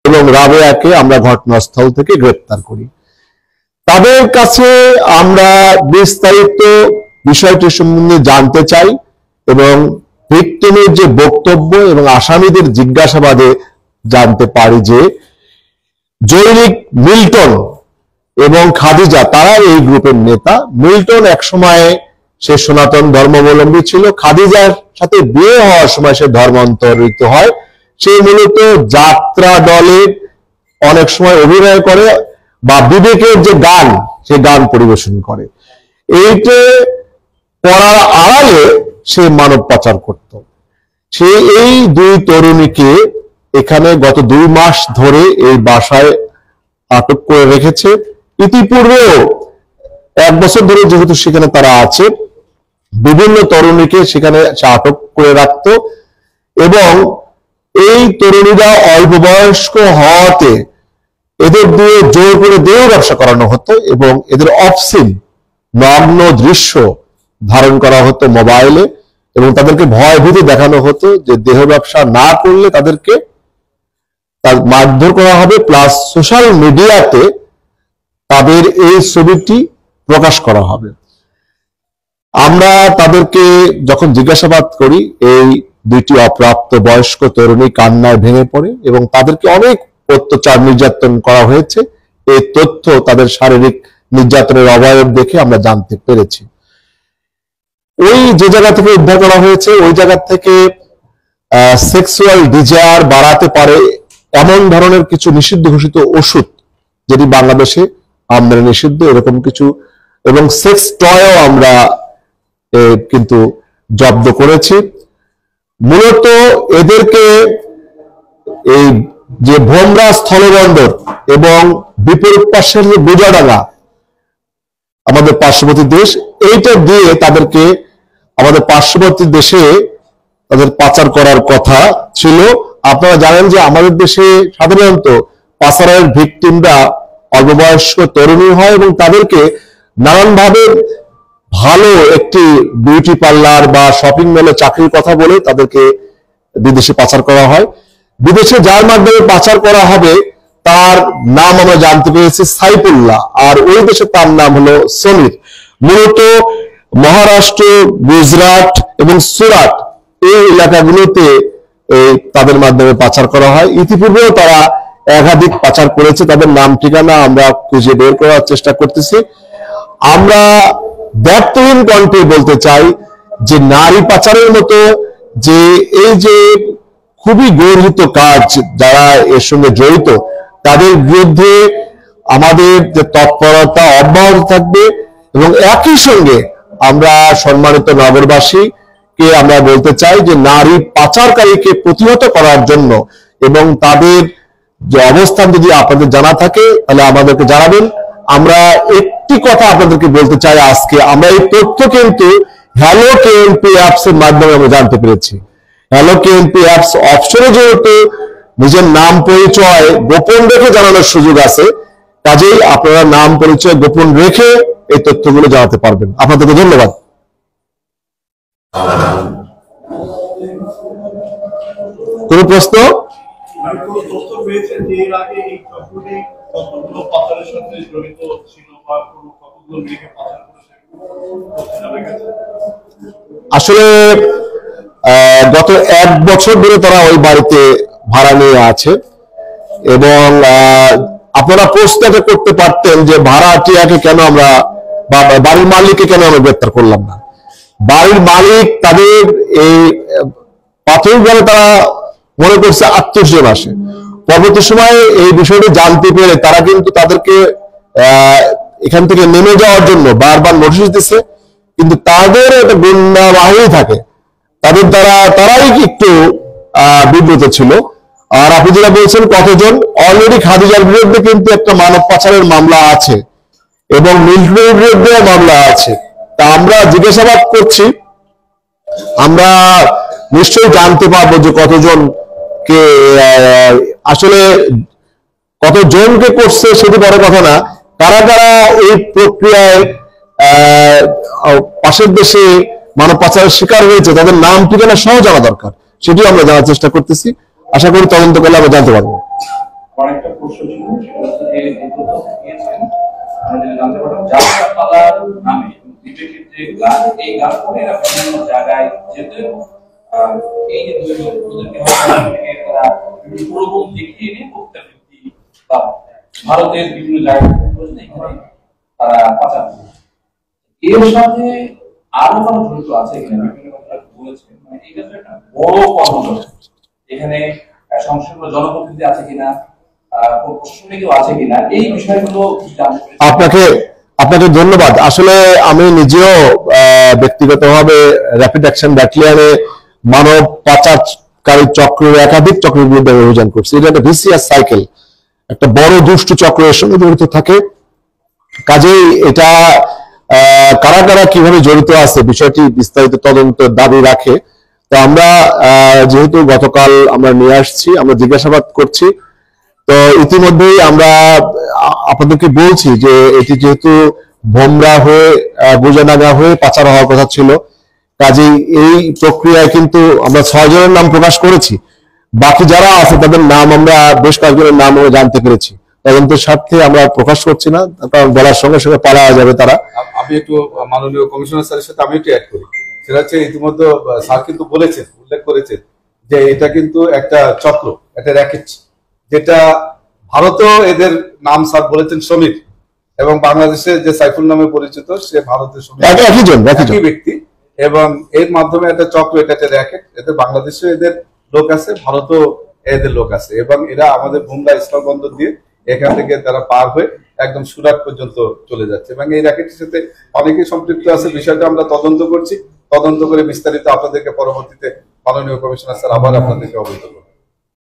এবং রাবেয়াকে আমরা ঘটনাস্থল থেকে গ্রেপ্তার করি। তাদের কাছে আমরা বিস্তারিত বিষয়টি সম্বন্ধে জানতে চাই এবং ভিকটিমের যে বক্তব্য এবং আসামিদের জিজ্ঞাসাবাদে জানতে পারি যে জৈনিক মিল্টন এবং খাদিজা তারা এই গ্রুপের নেতা। মিল্টন একসময় সে সনাতন ধর্মাবলম্বী ছিল, খাদিজার সাথে বিয়ে হওয়ার সময় সে ধর্মান্তরিত হয়। সে মূলত যাত্রা দলে অনেক সময় অভিনয় করে বা বিবেকের যে গান সে গান পরিবেশন করে। এইটা করার আড়ালে সে মানব পাচার করত। সে এই দুই তরুণীকে এখানে গত 2 মাস ধরে এই বাসায় আটক করে রেখেছে। ইতিপূর্বেও 1 বছর ধরে যেহেতু সেখানে তারা আছে, বিভিন্ন তরুণীকে সেখানে আটক করে রাখতো এবং এই তরুণীরা অল্প বয়স্ক হওয়াতে এদের দিয়ে জোর করে দেহ ব্যবসা করানো হতো এবং এদের অফসিন নগ্ন দৃশ্য ধারণ করা হতো মোবাইলে এবং তাদেরকে ভয় ভীতি দেখানো হতো যে দেহ ব্যবসা না করলে তাদেরকে মারধর করা হবে, প্লাস সোশ্যাল মিডিয়াতে তাদের এই ছবিটি প্রকাশ করা হবে। আমরা তাদেরকে যখন জিজ্ঞাসাবাদ করি, এই দুইটি অপ্রাপ্ত বয়স্ক তরুণী কান্নায় ভেঙে পড়ে এবং তাদেরকে অনেক অত্যাচার নির্যাতন করা হয়েছে। এই তথ্য তাদের শারীরিক নির্যাতনের অবয়ব দেখে আমরা জানতে পেরেছি। ওই যে জায়গা থেকে উদ্ধার করা হয়েছে ওই জায়গা থেকে সেক্সুয়াল ডিজায়ার বাড়াতে পারে এমন ধরনের কিছু নিষিদ্ধ ঘোষিত ওষুধ, যেটি বাংলাদেশে আমদানি নিষিদ্ধ, এরকম কিছু, এবং সেক্স টয়ও আমরা কিন্তু জব্দ করেছি। মূলত এদেরকে এই যে ভোমরা স্থলবন্দর এবং বিপরীত পাশের যে বোজাডাঙ্গা আমাদের পার্শ্ববর্তী দেশ, এইটা দিয়ে তাদেরকে আমাদের পার্শ্ববর্তী দেশে তাদের পাচার করার কথা ছিল। আপনারা জানেন যে আমাদের দেশে সাধারণত পাচারের ভিকটিমরা অল্প বয়স্ক তরুণী হয় এবং তাদেরকে নানানভাবে ভালো একটি বিউটি পার্লার বা শপিং মলে চাকরির কথা বলে তাদেরকে বিদেশে পাচার করা হয়। বিদেশে যার মাধ্যমে পাচার করা হবে তার নাম আমরা জানতে পেরেছি সাইফুল্লাহ, আর ওই দেশে তার নাম হলো সমীর। মূলত মহারাষ্ট্র, গুজরাট এবং সুরাট এই এলাকাগুলোতে তাদের মাধ্যমে পাচার করা হয়। ইতিপূর্বেও তারা একাধিক পাচার করেছে, তাদের নাম ঠিকানা আমরা খুঁজে বের করার চেষ্টা করতেছি। আমরা ব্যর্থহীন কণ্ঠে বলতে চাই যে নারী পাচারের মতো যে এই যে খুবই গর্হিত কাজ যারা এর সঙ্গে জড়িত তাদের বিরুদ্ধে আমাদের যে তৎপরতা অব্যাহত থাকবে এবং একই সঙ্গে আমরা সম্মানিত নগরবাসীকে আমরা বলতে চাই যে নারী পাচারকারীকে প্রতিহত করার জন্য এবং তাদের যে অবস্থান যদি আপনাদের জানা থাকে তাহলে আমাদেরকে জানাবেন। আমরা একটি কথা আপনাদেরকে বলতে চাই, আজকে আমরা এই তথ্য কিন্তু হ্যালো কেএনপি অ্যাপস এর মাধ্যমে আমরা জানতে পেরেছি। হ্যালো কেএনপি অ্যাপস অপশনে যেহেতু নিজের নাম পরিচয় গোপন রেখে জানানোর সুযোগ আছে, কাজেই আপনারা নাম পরিচয় গোপন রেখে এই তথ্যগুলো জানাতে পারবেন। আপনাদেরকে ধন্যবাদ। কোন প্রশ্ন? আসলে গত 1 বছর ধরে তারা ওই বাড়িতে ভাড়া নিয়ে আছে এবং আপনারা প্রশ্নটা করতে পারতেন যে ভাড়াটিয়াকে কেন আমরা বা বাড়ির মালিককে কেন আমরা গ্রেপ্তার করলাম না। বাড়ির মালিক তাদের এই প্রাথমিকভাবে তারা মনে করছে আত্মীয়স্বজন আসে, পরবর্তী সময়ে এই বিষয়টি জানতে পেরে তারা কিন্তু তাদেরকে এখান থেকে নেমে যাওয়ার জন্য বারবার নোটিশ দিচ্ছে, কিন্তু তাদের একটা গুন্ডা বাহিনী থাকে, তাদের দ্বারা তারাই একটু বিব্রত ছিল। আর আপনি যেটা বলছেন কতজন, অলরেডি খাদিজার বিরুদ্ধে কিন্তু একটা মানব পাচারের মামলা আছে এবং মিল্টনের বিরুদ্ধে মামলা আছে। তা আমরা জিজ্ঞাসাবাদ করছি, আমরা নিশ্চয়ই জানতে পারবো যে কতজন কে আসলে কতজনকে করছে সেটি বড় কথা না, কারা কারা এই প্রক্রিয়ায় পাশের দেশে মানব পাচারের শিকার হয়েছে তাদের নাম ঠিকানা সহ জানা দরকার, সেটিও আমরা জানার চেষ্টা করতেছি। আশা করি তদন্ত করলে আমরা জানতে পারবো। আমার একটা প্রশ্ন ছিল, সেটা হচ্ছে যে এই তথ্য দিয়েছেন আমরা যেটা জানতে পারলাম যাত্রাপালার নামে বিবেকের যে গান, এই গান করে এরা বিভিন্ন জায়গায় যেতে এই যে দুই লোক ওদেরকে তারা বিভিন্ন প্রলোভন দেখিয়ে নিয়ে প্রত্যাবৃত্তি বা ভারতের বিভিন্ন জায়গায় এখানে তারা পাচার করে। এর সাথে আরো কোনো জড়িত আছে কিনা বিভিন্ন কথা বলেছেন, মানে এটা তো একটা বড় কর্মযজ্ঞ, এখানে সংশ্লিষ্ট জনপ্রতিনিধি আছে কিনা, প্রশাসনিকও আছে কিনা, এই বিষয়গুলো জানতে পেরেছি। আপনাকে ধন্যবাদ। আসলে আমি নিজেও ব্যক্তিগতভাবে র্যাপিড অ্যাকশন ব্যাটালিয়নে মানব পাচারকারী চক্রের একাধিক চক্রের বিরুদ্ধে অভিযান করছি। এটা একটা ভিসিআর সাইকেল, একটা বড় দুষ্ট চক্রের সঙ্গে জড়িত থাকে। কাজেই এটা কারা কারা কিভাবে জড়িত আছে বিষয়টি বিস্তারিত তদন্তের দাবি রাখে। তো আমরা যেহেতু গতকাল আমরা নিয়ে আসছি, আমরা জিজ্ঞাসাবাদ করছি, তো ইতিমধ্যেই আমরা আপনাদেরকে বলছি যে এটি যেহেতু ভোমরা হয়ে গুজানাগা হয়ে পাচার হওয়ার কথা ছিল, কাজেই এই প্রক্রিয়ায় কিন্তু আমরা 6 জনের নাম প্রকাশ করেছি। বাকি যারা আছে তাদের নাম আমরা বেশ কয়েকজনের নাম আমরা জানতে পেরেছি। তদন্তের স্বার্থে আমরা প্রকাশ করছি না, কারণ বলার সঙ্গে সঙ্গে পালা যাবে তারা। আমি একটু মাননীয় কমিশনার স্যারের সাথে আমি একটু অ্যাড করি। সেটা হচ্ছে ইতিমধ্যে স্যার কিন্তু বলেছেন, উল্লেখ করেছেন যে এটা কিন্তু একটা চক্র, একটা র্যাকেট, যেটা ভারতেও এদের নাম স্যার বলেছেন সমীর, এবং বাংলাদেশে যে সাইফুল নামে পরিচিত সে ভারতের সমীর, একই ব্যক্তি। এবং এর মাধ্যমে একটা চক্র, এটা একটা র্যাকেট। এদের বাংলাদেশে এদের লোক আছে, ভারতেও এদের লোক আছে, এবং এরা আমাদের ভুমরা স্থলবন্দর দিয়ে এখান থেকে তারা পার হয়ে একদম সুরাট পর্যন্ত চলে যাচ্ছে, এবং এই র্যাকেটের সাথে অনেকেই সম্পৃক্ত আছে। বিষয়টা আমরা তদন্ত করছি, তদন্ত করে বিস্তারিত আপনাদেরকে পরবর্তীতে মাননীয় কমিশনার স্যার আবার আপনাদেরকে অবহিত করব।